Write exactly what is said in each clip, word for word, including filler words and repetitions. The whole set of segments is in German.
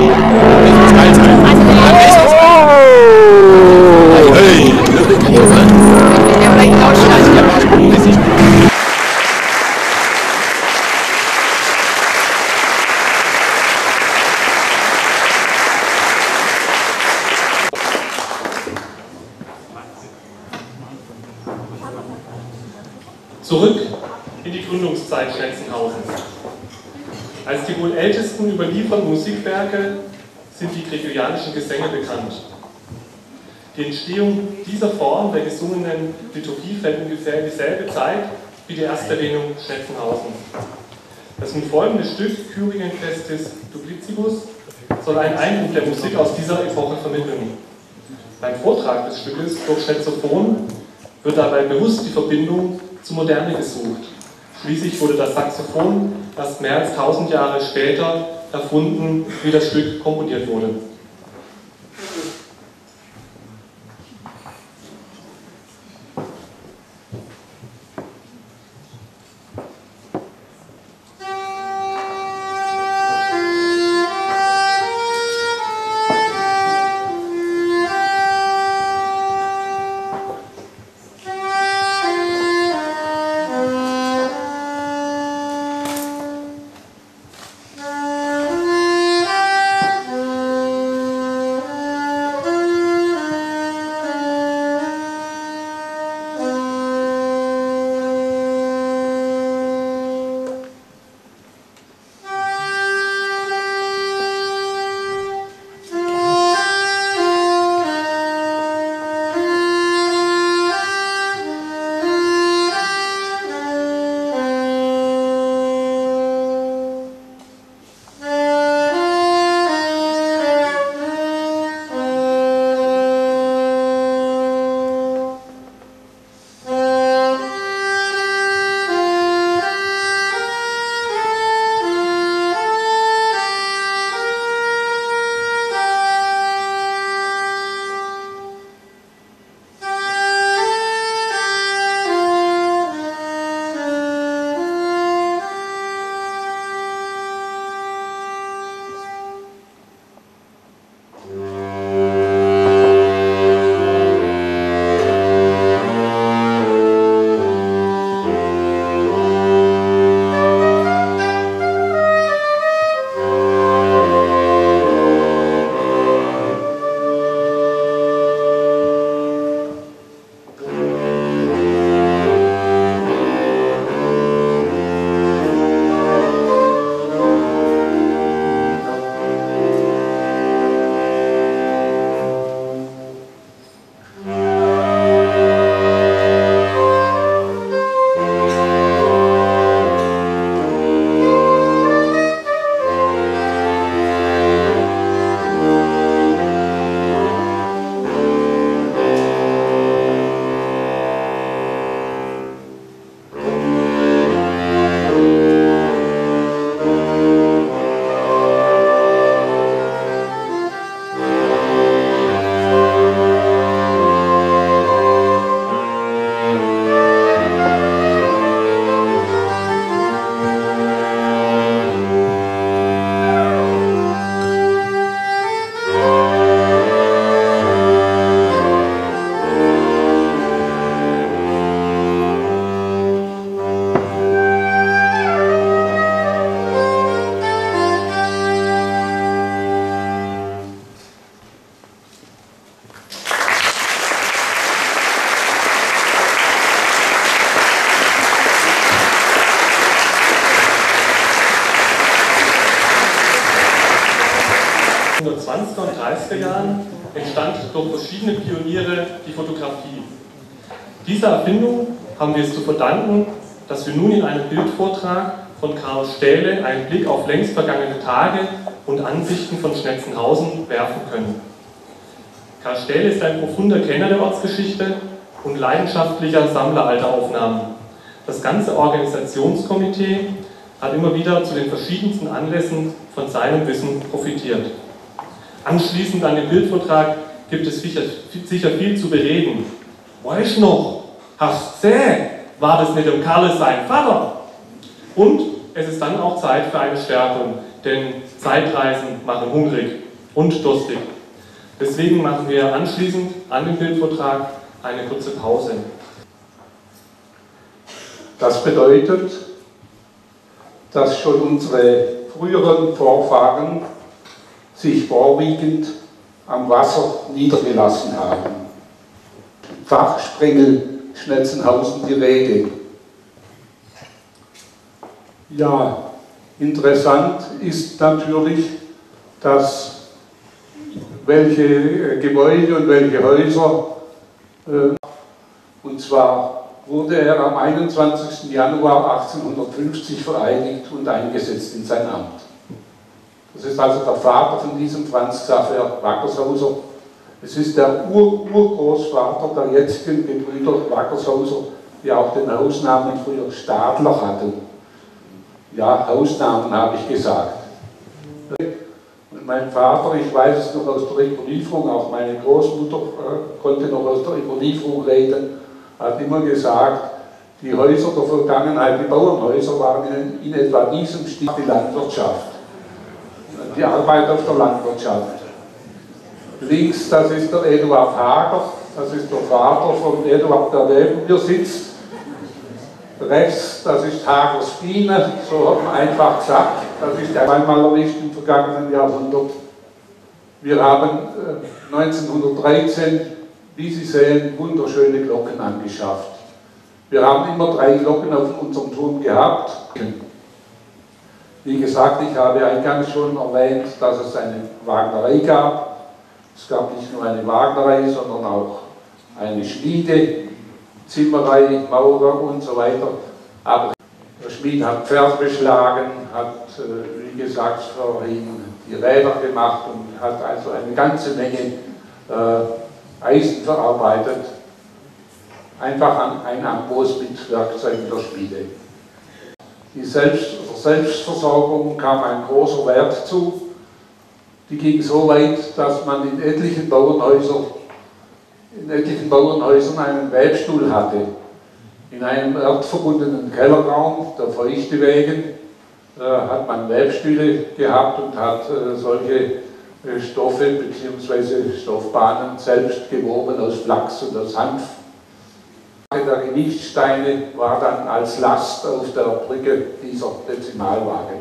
Zurück in die Gründungszeit Schnetzenhausens. Als die wohl ältesten überlieferten Musikwerke sind die gregorianischen Gesänge bekannt. Die Entstehung dieser Form der gesungenen Liturgie fällt ungefähr in dieselbe Zeit wie die erste Erwähnung Schnetzenhausen. Das nun folgende Stück Kyrigen Christis Duplicibus soll einen Eindruck der Musik aus dieser Epoche vermitteln. Beim Vortrag des Stückes durch Schätzophon wird dabei bewusst die Verbindung zur Moderne gesucht. Schließlich wurde das Saxophon erst mehr als tausend Jahre später erfunden, wie das Stück komponiert wurde. In den zwanziger und dreißiger Jahren entstand durch verschiedene Pioniere die Fotografie. Dieser Erfindung haben wir es zu verdanken, dass wir nun in einem Bildvortrag von Karl Stähle einen Blick auf längst vergangene Tage und Ansichten von Schnetzenhausen werfen können. Karl Stähle ist ein profunder Kenner der Ortsgeschichte und leidenschaftlicher Sammler alter Aufnahmen. Das ganze Organisationskomitee hat immer wieder zu den verschiedensten Anlässen von seinem Wissen profitiert. Anschließend an den Bildvortrag gibt es sicher, sicher viel zu bereden. Weißt noch, hast du gesehen, war das nicht dem Karl sein Vater? Und es ist dann auch Zeit für eine Stärkung. denn Zeitreisen machen hungrig und durstig. Deswegen machen wir anschließend an den Bildvortrag eine kurze Pause. Das bedeutet, dass schon unsere früheren Vorfahren sich vorwiegend am Wasser niedergelassen haben. Fachsprengel Schnetzenhausen die Rede. Ja, interessant ist natürlich, dass welche Gebäude und welche Häuser, äh, und zwar wurde er am einundzwanzigsten Januar achtzehnhundertfünfzig vereidigt und eingesetzt in sein Amt. Das ist also der Vater von diesem Franz Xaver Wackershauser. Es ist der Ur Urgroßvater der jetzigen Gebrüder Wackershauser, die auch den Hausnamen früher Stadler hatten. Ja, Hausnamen habe ich gesagt. Und mein Vater, ich weiß es noch aus der Überlieferung, auch meine Großmutter äh, konnte noch aus der Überlieferung reden, hat immer gesagt, die Häuser der Vergangenheit, die Bauernhäuser waren in, in etwa diesem Stil die Landwirtschaft, die Arbeit auf der Landwirtschaft. Links, das ist der Eduard Hager, das ist der Vater von Eduard, der neben mir sitzt. Rechts, das ist Hagers Biene, so hat man einfach gesagt, das ist einmal erwischt im vergangenen Jahrhundert. Wir haben äh, neunzehnhundertdreizehn, wie Sie sehen, wunderschöne Glocken angeschafft. Wir haben immer drei Glocken auf unserem Turm gehabt. Wie gesagt, ich habe eingangs schon erwähnt, dass es eine Wagnerei gab. Es gab nicht nur eine Wagnerei, sondern auch eine Schmiede, Zimmerei, Maurer und so weiter. Aber der Schmied hat Pferd beschlagen, hat, wie gesagt, vorhin die Räder gemacht und hat also eine ganze Menge äh, Eisen verarbeitet. Einfach an ein Amboss mit Werkzeugen der Schmiede. Die Selbst Selbstversorgung kam ein großer Wert zu. Die ging so weit, dass man in etlichen Bauernhäusern, in etlichen Bauernhäusern einen Webstuhl hatte. In einem erdverbundenen Kellerraum, der Feuchte wegen, äh, hat man Webstühle gehabt und hat äh, solche äh, Stoffe bzw. Stoffbahnen selbst gewoben aus Flachs und aus Hanf. Der Gewichtssteine war dann als Last auf der Brücke dieser Dezimalwagen.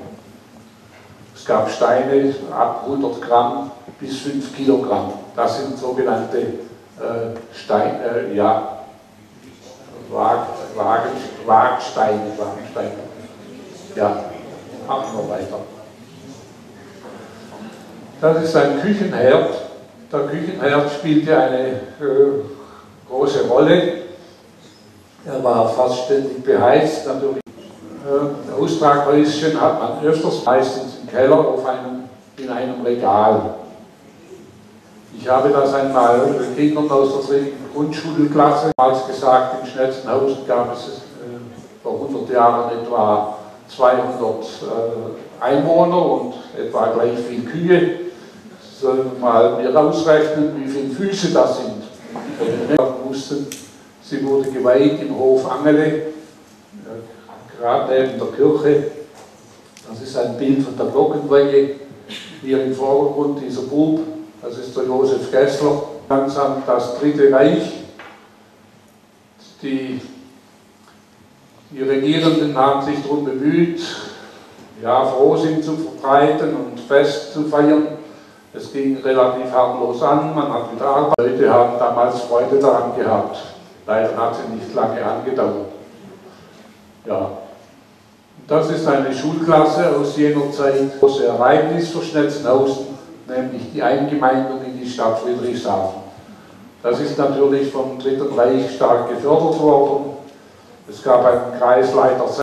Es gab Steine ab hundert Gramm bis fünf Kilogramm. Das sind sogenannte äh, Stein, äh, ja, Wag, Wagen, Wagsteine, Wagensteine. Ja, machen wir weiter. Das ist ein Küchenherd. Der Küchenherd spielte eine äh, große Rolle. Er war fast ständig beheizt, natürlich. Äh, Austraghäuschen hat man öfters, meistens im Keller auf einem, in einem Regal. Ich habe das einmal Kindern aus der dritten Grundschulklasse als gesagt, in Schnetzenhausen gab es äh, vor hundert Jahren etwa zweihundert äh, Einwohner und etwa gleich viel Kühe. Sollen wir mal mir ausrechnen, wie viele Füße das sind. Wir mussten, sie wurde geweiht im Hof Angele, äh, gerade neben der Kirche. Das ist ein Bild von der Glockenweihe. Hier im Vordergrund dieser Bub. Das ist der Josef Gessler, langsam das Dritte Reich. Die, die Regierenden haben sich darum bemüht, ja, Frohsinn zu verbreiten und Fest zu feiern. Es ging relativ harmlos an, man hat wieder Arbeit. Leute haben damals Freude daran gehabt. Leider hat sie nicht lange angedauert. Ja. Das ist eine Schulklasse aus jener Zeit, ein großes Ereignis für Schnetzenhausen, nämlich die Eingemeindung in die Stadt Friedrichshafen. Das ist natürlich vom Dritten Reich stark gefördert worden. Es gab einen Kreisleiter